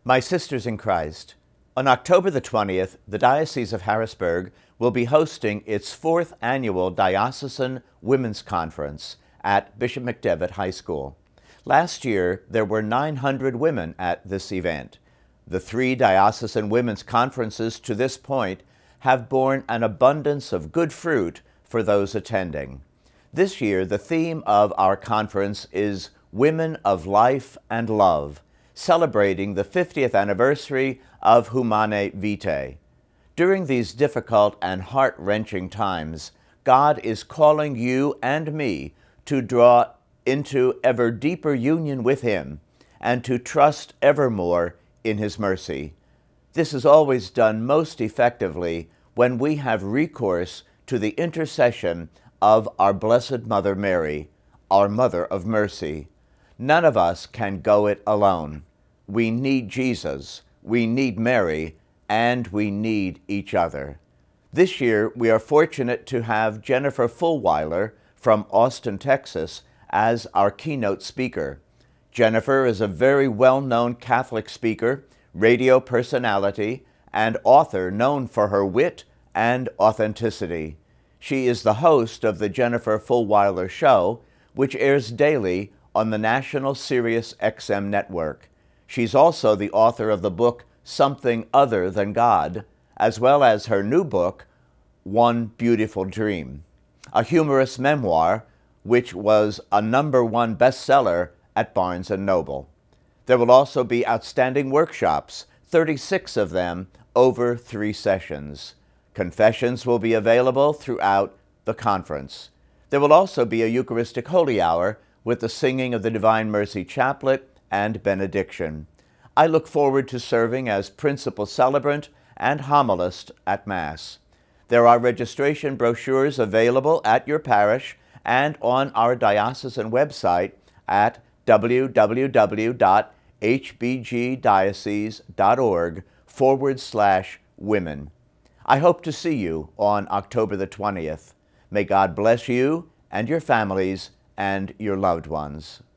My sisters in Christ, on October the 20th, the Diocese of Harrisburg will be hosting its fourth annual Diocesan Women's Conference at Bishop McDevitt High School. Last year, there were 900 women at this event. The three Diocesan Women's Conferences to this point have borne an abundance of good fruit for those attending. This year, the theme of our conference is Women of Life and Love, celebrating the 50th anniversary of Humanae Vitae. During these difficult and heart-wrenching times, God is calling you and me to draw into ever deeper union with Him and to trust evermore in His mercy. This is always done most effectively when we have recourse to the intercession of our Blessed Mother Mary, our Mother of Mercy. None of us can go it alone. We need Jesus, we need Mary, and we need each other. This year, we are fortunate to have Jennifer Fulweiler from Austin, Texas, as our keynote speaker. Jennifer is a very well-known Catholic speaker, radio personality, and author known for her wit and authenticity. She is the host of the Jennifer Fulweiler Show, which airs daily on the national Sirius XM network. She's also the author of the book Something Other Than God, as well as her new book, One Beautiful Dream, a humorous memoir which was a #1 bestseller at Barnes & Noble. There will also be outstanding workshops, 36 of them over 3 sessions. Confessions will be available throughout the conference. There will also be a Eucharistic Holy Hour with the singing of the Divine Mercy Chaplet and benediction. I look forward to serving as principal celebrant and homilist at Mass. There are registration brochures available at your parish and on our diocesan website at www.hbgdiocese.org/women. I hope to see you on October the 20th. May God bless you and your families and your loved ones.